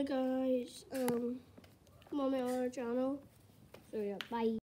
guys. Comment on our channel. So yeah, bye.